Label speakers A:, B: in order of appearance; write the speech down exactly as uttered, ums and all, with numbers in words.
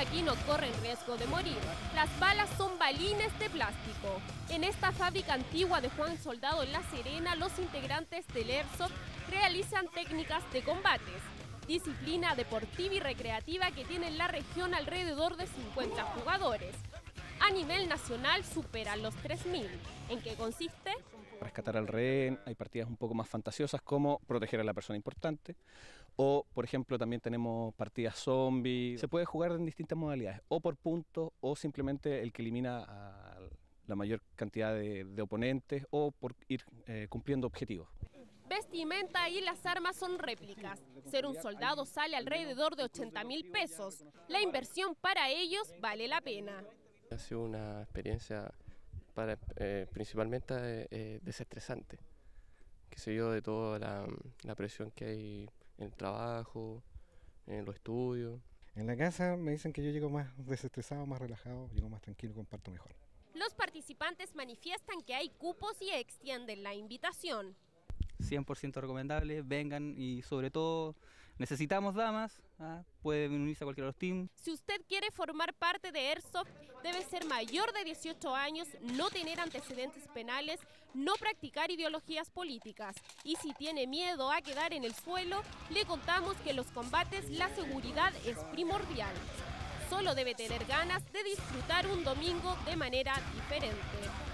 A: aquí no corren riesgo de morir. Las balas son balines de plástico. En esta fábrica antigua de Juan Soldado en La Serena, los integrantes del Airsoft realizan técnicas de combates, disciplina deportiva y recreativa que tiene en la región alrededor de cincuenta jugadores. A nivel nacional superan los tres mil. ¿En qué consiste?
B: Rescatar al rehén, hay partidas un poco más fantasiosas como proteger a la persona importante, o por ejemplo también tenemos partidas zombies. Se puede jugar en distintas modalidades, o por puntos, o simplemente el que elimina a la mayor cantidad de, de oponentes, o por ir eh, cumpliendo objetivos.
A: Vestimenta y las armas son réplicas. Ser un soldado sale alrededor de ochenta mil pesos. La inversión para ellos vale la pena.
C: Ha sido una experiencia para, eh, principalmente eh, desestresante, que se dio de toda la, la presión que hay en el trabajo, en los estudios.
D: En la casa me dicen que yo llego más desestresado, más relajado, llego más tranquilo, comparto mejor.
A: Los participantes manifiestan que hay cupos y extienden la invitación.
E: cien por ciento recomendable, vengan y sobre todo necesitamos damas, ¿ah? Pueden unirse a cualquiera de los teams.
A: Si usted quiere formar parte de Airsoft, debe ser mayor de dieciocho años, no tener antecedentes penales, no practicar ideologías políticas. Y si tiene miedo a quedar en el suelo, le contamos que en los combates la seguridad es primordial. Solo debe tener ganas de disfrutar un domingo de manera diferente.